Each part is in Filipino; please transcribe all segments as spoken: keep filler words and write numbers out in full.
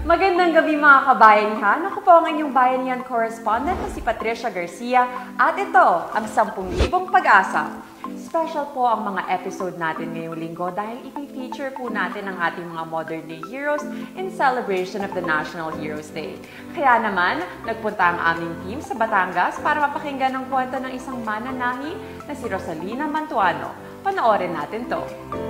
Magandang gabi mga kabayan. Ako po ang inyong bayanihan correspondent na si Patricia Garcia at ito ang sampung libong pag-asa. Special po ang mga episode natin ngayong linggo dahil i-feature po natin ang ating mga modern day heroes in celebration of the National Heroes Day. Kaya naman, nagpunta ang aming team sa Batangas para mapakinggan ang kwento ng isang mananahi na si Rosalina Mantuano. Panoorin natin to.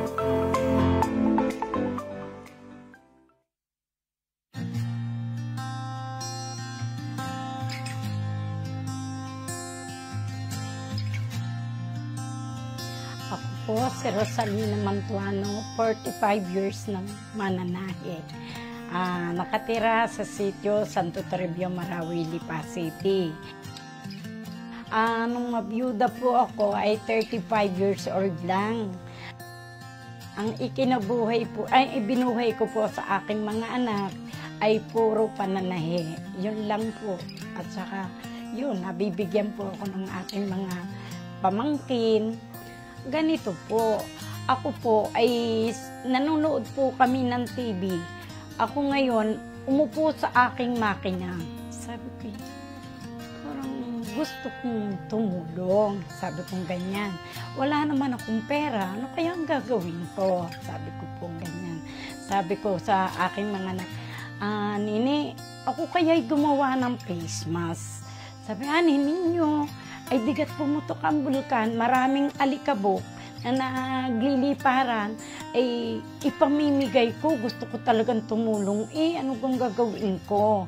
Ako po si Rosalina Mantuano, forty-five years ng mananahi. Uh, nakatira sa sitio Santo Toribio, Marawi, Lipa City. Uh, nung mabiyuda po ako ay thirty-five years old lang. Ang ikinabuhay po, ay ibinuhay ko po sa aking mga anak ay puro pananahi. Yun lang po. At saka yun, nabibigyan po ako ng aking mga pamangkin. Ganito po, ako po ay nanonood po kami ng T V. Ako ngayon, umupo sa aking makina. Sabi ko, parang gusto kong tumulong. Sabi kong ganyan. Wala naman akong pera, ano kaya ang gagawin ko? Sabi ko po ganyan. Sabi ko sa aking mga anak, ah, Nini, ako kaya'y gumawa ng face mask. Sabi, ah, ninyo, ay digat pumutok ang bulkan, maraming alikabok na nagliliparan, ay ipamimigay ko. Gusto ko talagang tumulong. Eh, ano kung gagawin ko?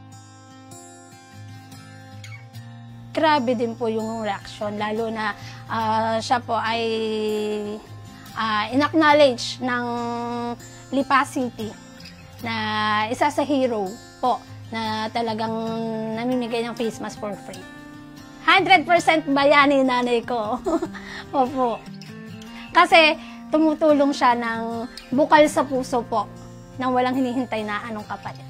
Grabe din po yung reaction, lalo na uh, siya po ay uh, in-acknowledge ng Lipa City na isa sa hero po na talagang namimigay ng face mask for free. one hundred percent bayani nanay ko. Opo. Kasi tumutulong siya ng bukal sa puso po, nang walang hinihintay na anong kapalit.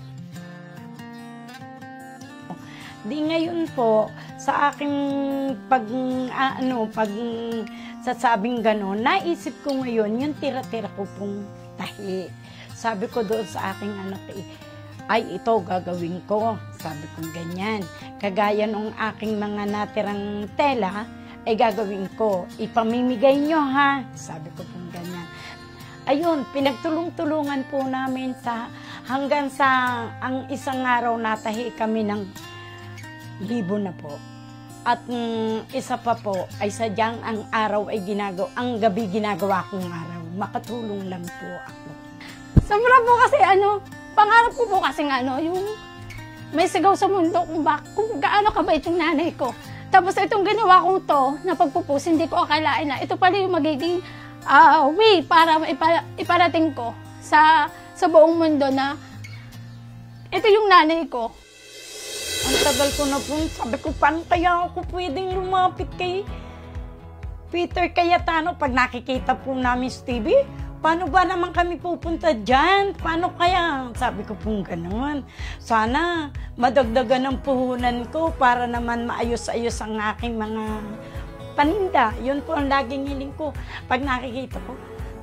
Di ngayon po, sa aking pag, uh, ano, pag sasabing gano'n, naisip ko ngayon yung tira-tira ko pong tahi. Sabi ko doon sa aking anak, eh, ay ito gagawin ko. Sabi ko ganyan. Kagaya nung aking mga natirang tela, ay gagawin ko. Ipamimigay nyo ha. Sabi ko pong ganyan. Ayun, pinagtulong-tulungan po namin sa hanggang sa ang isang araw natahi kami ng libo na po. At mm, isa pa po ay sadyang ang araw ay ginagawa, ang gabi ginagawa kong araw. Makatulong lang po ako. Sobra po kasi ano, pangarap ko po kasi nga, ano, yung may sigaw sa mundo kung, bak kung gaano kabait yung nanay ko. Tapos itong ginawa kong to, na pagpupus, hindi ko akalain na ito pala yung magiging uh, way para ipa iparating ko sa, sa buong mundo na ito yung nanay ko. Ang tagal ko na po, sabi ko, paano kaya ako pwedeng lumapit kay Peter Cayetano pag nakikita po namin sa T V? Paano ba naman kami pupunta dyan? Paano kaya? Sabi ko pong gano'n. Sana madagdagan ang puhunan ko para naman maayos-ayos ang aking mga paninda. Yun po ang laging hiling ko pag nakikita ko.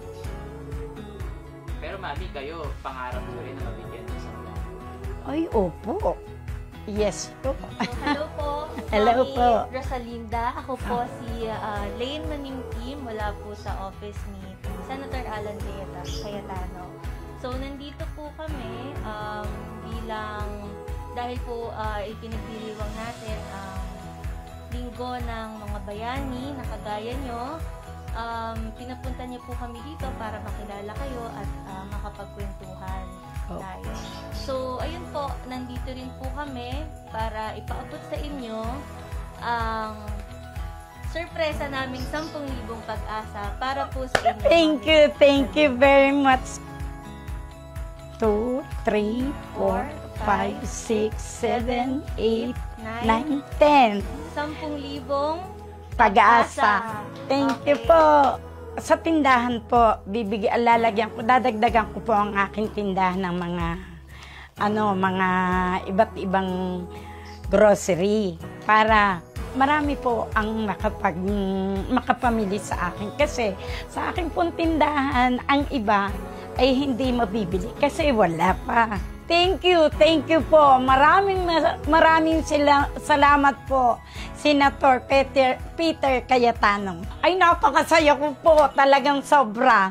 Pero mami, kayo, pangarap mo rin na mabigyan mo sa mga? Ay, opo. Yes po. Hello po. Hello Mami po. Rosalinda. Ako po si uh, Lane Maningki mula po sa office ni Senator Alan Cayetano. So, nandito po kami um, bilang, dahil po uh, ipinagdiriwang natin ang linggo ng mga bayani na kagaya nyo. Um, pinapunta niyo po kami dito para makilala kayo at uh, makapagkwentuhan oh. tayo. So, ayun po, nandito rin po kami para ipaabot sa inyo ang surpresa naming sampung libong pag-asa para po sa inyo. Thank you, thank you very much. two, three, four, five, six, seven, eight, nine, ten. sampung libong Pag-asa. Thank Okay. you po. Sa tindahan po, bibigyan, lalagyan ko, dadagdagan ko po ang aking tindahan ng mga, ano, mga iba't ibang grocery para marami po ang makapag, makapamili sa akin. Kasi sa aking pong tindahan, ang iba ay hindi mabibili kasi wala pa. Thank you, thank you po. Maraming maraming sila, salamat po, Senator Peter, Peter Cayetano. Ay, napakasaya ko po, talagang sobra.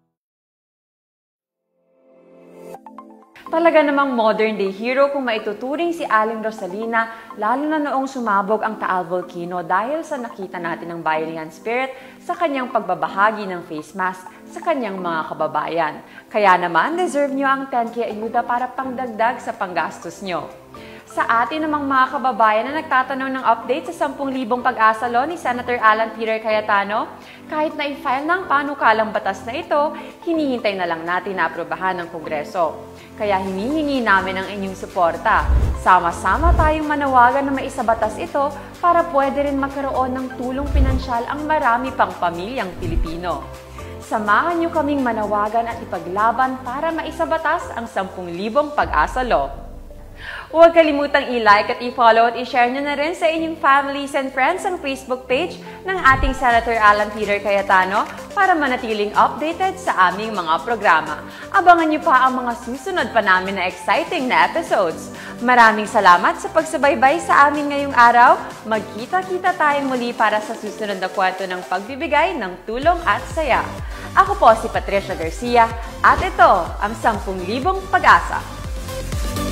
Talaga namang modern day hero kung maituturing si Aling Rosalina, lalo na noong sumabog ang Taal Volcano dahil sa nakita natin ng bayanihan spirit sa kanyang pagbabahagi ng face mask sa kanyang mga kababayan. Kaya naman, deserve nyo ang ten K ayuda para pangdagdag sa panggastos nyo. Sa atin namang mga kababayan na nagtatanong ng update sa sampung libong pag-asa law ni Senator Alan Peter Cayetano, kahit na i-file ng panukalang batas na ito, hinihintay na lang natin na aprobahan ng Kongreso. Kaya hinihingi namin ang inyong suporta. Sama-sama tayong manawagan na maisabatas ito para pwede rin magkaroon ng tulong pinansyal ang marami pang pamilyang Pilipino. Samahan niyo kaming manawagan at ipaglaban para maisabatas ang sampung libong pag-asa law. Huwag kalimutang i-like at i-follow at i-share nyo na rin sa inyong families and friends ang Facebook page ng ating Senator Alan Peter Cayetano para manatiling updated sa aming mga programa. Abangan nyo pa ang mga susunod pa namin na exciting na episodes. Maraming salamat sa pagsubaybay sa amin ngayong araw. Magkita-kita tayong muli para sa susunod na kwento ng pagbibigay ng tulong at saya. Ako po si Patricia Garcia at ito ang sampung libong pag-asa.